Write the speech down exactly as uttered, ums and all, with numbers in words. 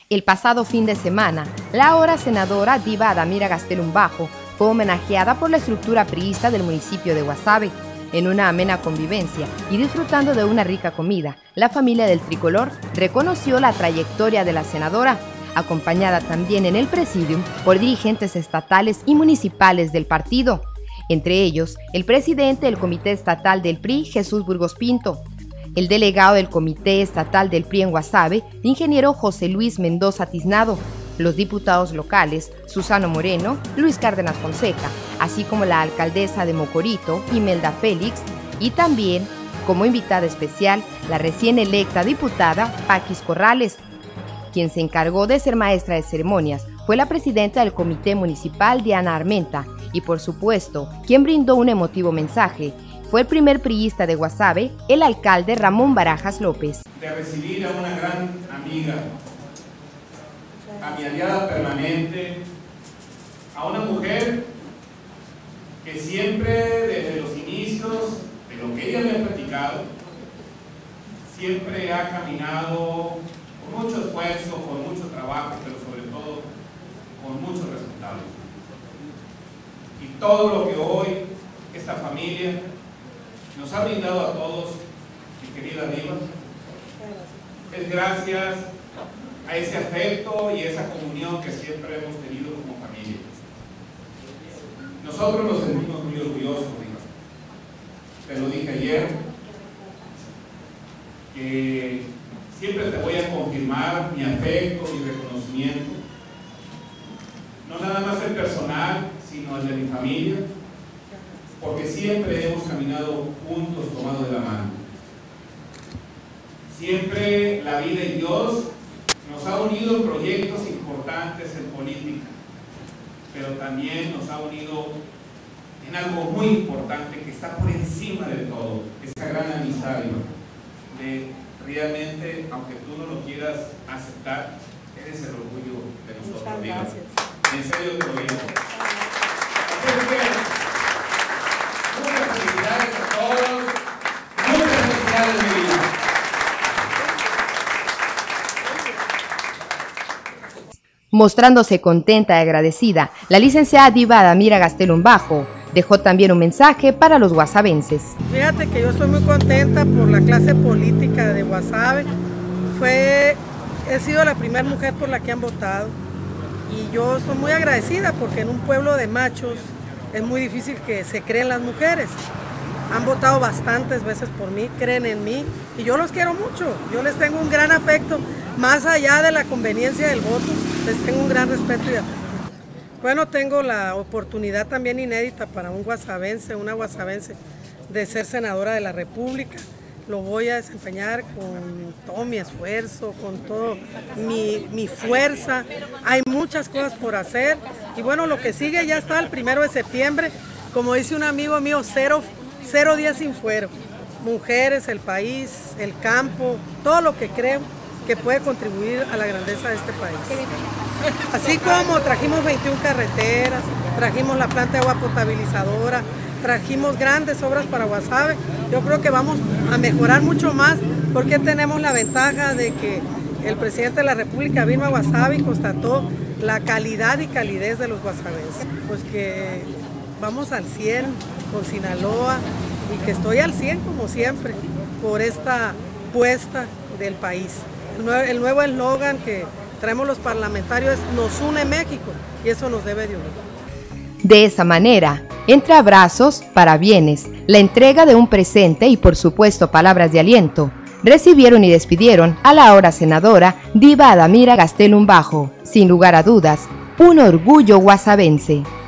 El pasado fin de semana, la ahora senadora Diva Adamira Gastelum Bajo fue homenajeada por la estructura priista del municipio de Guasave. En una amena convivencia y disfrutando de una rica comida, la familia del tricolor reconoció la trayectoria de la senadora, acompañada también en el presidium por dirigentes estatales y municipales del partido, entre ellos el presidente del Comité Estatal del P R I, Jesús Burgos Pinto, el delegado del Comité Estatal del P R I en Guasave, ingeniero José Luis Mendoza Tiznado, los diputados locales Susano Moreno, Luis Cárdenas Fonseca, así como la alcaldesa de Mocorito, Imelda Félix, y también, como invitada especial, la recién electa diputada Paquis Corrales. Quien se encargó de ser maestra de ceremonias fue la presidenta del Comité Municipal, Diana Armenta, y por supuesto, quien brindó un emotivo mensaje fue el primer priista de Guasave, el alcalde Ramón Barajas López. De recibir a una gran amiga, a mi aliada permanente, a una mujer que siempre desde los inicios de lo que ella me ha platicado, siempre ha caminado con mucho esfuerzo, con mucho trabajo, pero sobre todo con muchos resultados. Y todo lo que hoy esta familia nos ha brindado a todos, mi querida Diva, es gracias a ese afecto y esa comunión que siempre hemos tenido como familia. Nosotros nos sentimos muy orgullosos, Diva. Te lo dije ayer, que siempre te voy a confirmar mi afecto, mi reconocimiento, no nada más el personal, sino el de mi familia, porque siempre hemos caminado juntos, tomados de la mano. Siempre la vida y Dios nos ha unido en proyectos importantes en política, pero también nos ha unido en algo muy importante que está por encima de todo, esa gran amistad, de realmente, aunque tú no lo quieras aceptar, eres el orgullo de nosotros. Muchas gracias. En serio te lo digo. Así que, muchas felicidades a todos, muchas felicidades, mi vida. Mostrándose contenta y agradecida, la licenciada Diva Adamira Gastelum Bajo dejó también un mensaje para los guasavenses. Fíjate que yo estoy muy contenta por la clase política de Guasave. Fue, he sido la primera mujer por la que han votado y yo estoy muy agradecida porque en un pueblo de machos es muy difícil que se creen las mujeres. Han votado bastantes veces por mí, creen en mí y yo los quiero mucho. Yo les tengo un gran afecto, más allá de la conveniencia del voto, les tengo un gran respeto y afecto. Bueno, tengo la oportunidad también inédita para un guasavense, una guasavense, de ser senadora de la República. Lo voy a desempeñar con todo mi esfuerzo, con toda mi, mi fuerza. Hay muchas cosas por hacer y bueno, lo que sigue ya está el primero de septiembre. Como dice un amigo mío, cero, cero días sin fuero. Mujeres, el país, el campo, todo lo que creo que puede contribuir a la grandeza de este país. Así como trajimos veintiuna carreteras, trajimos la planta de agua potabilizadora, trajimos grandes obras para Guasave, yo creo que vamos a mejorar mucho más porque tenemos la ventaja de que el presidente de la República vino a Guasave y constató la calidad y calidez de los guasavenses. Pues que vamos al cien con Sinaloa y que estoy al cien como siempre por esta puesta del país. El nuevo eslogan que traemos los parlamentarios es "Nos une México" y eso nos debe de unir. De esa manera, entre abrazos, parabienes, la entrega de un presente y por supuesto palabras de aliento, recibieron y despidieron a la ahora senadora Diva Adamira Gastelum Bajo, sin lugar a dudas, un orgullo guasavense.